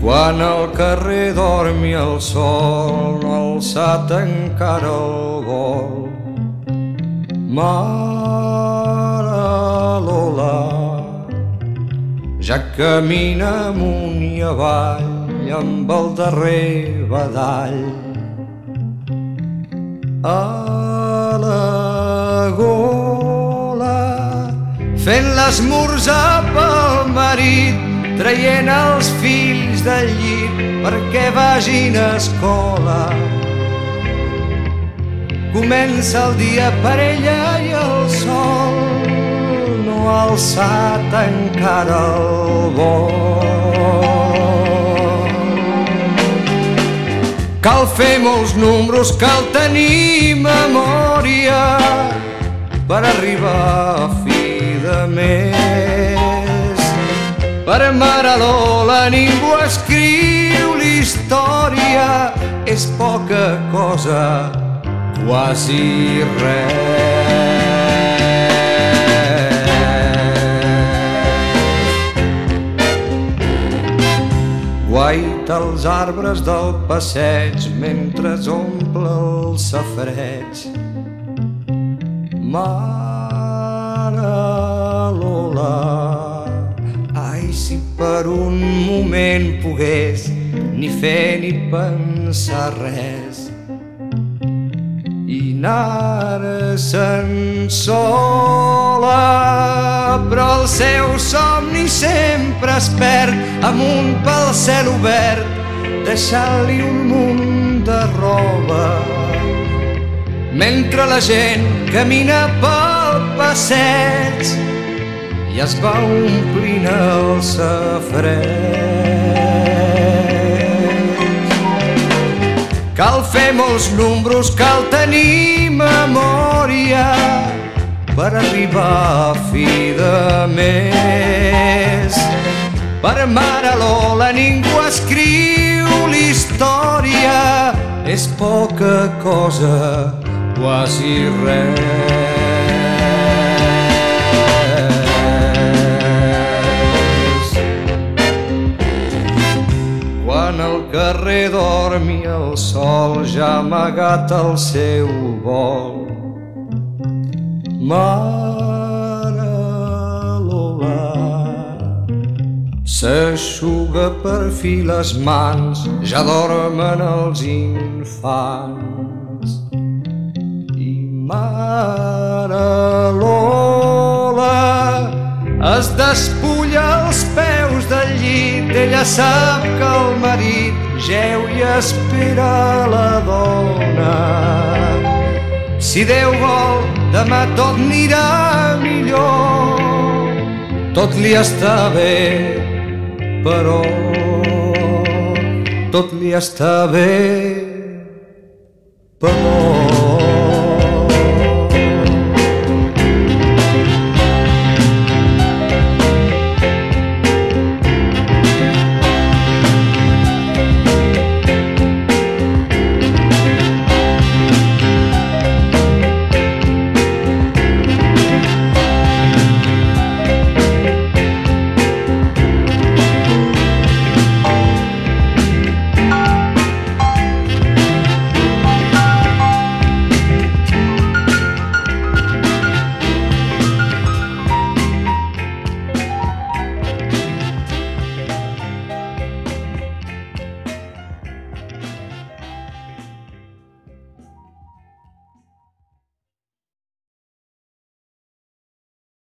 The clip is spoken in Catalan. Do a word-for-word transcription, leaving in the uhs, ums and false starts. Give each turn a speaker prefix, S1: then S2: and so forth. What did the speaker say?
S1: Quan al carrer dorm i el sol no ha alçat encara el vol. Mare Lola ja camina amunt i avall amb el darrer badall. A la gola fent l'esmorzar pel marit, traient els fills del llit perquè vagin a escola. Comença el dia per ella i el sol no ha alçat encara el vol. Cal fer molts números, cal tenir memòria per arribar a fi de mes. Per Mare Lola ningú escriu l'història, és poca cosa, quasi res. Guaita els arbres del passeig mentre omple el safareig. Mare Lola, ai, si per un moment pogués ni fer ni pensar res i anar-se'n sola, però el seu somni sempre es perd amunt pel cel obert, deixant-li un munt de roba. Mentre la gent camina pel passeig i es va omplint el safareig. Cal fer molts números, cal tenir memòria per arribar a fi de mes. Per Mare Lola ningú escriu l'història, és poca cosa, quasi res. Quan al carrer dorm i el sol ja ha amagat el seu vol. Mare Lola s'eixuga per fi les mans, ja dormen els infants. I Mare Lola es despulla els peus del llit, ella sap que el marit jeu i espera la dona. Si Déu vol, demà tot anirà millor, tot li està bé, però tot li està bé, però